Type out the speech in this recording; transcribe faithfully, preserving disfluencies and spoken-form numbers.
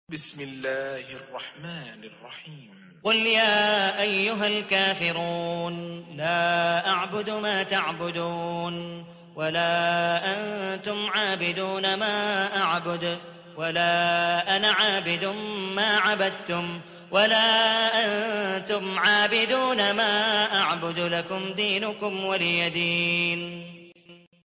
بسم الله الرحمن الرحيم قل يا أيها الكافرون لا أعبد ما تعبدون ولا أنتم عابدون ما أعبد ولا أنا عابد ما عبدتم ولا أنتم عابدون ما أعبد لكم دينكم ولي دين.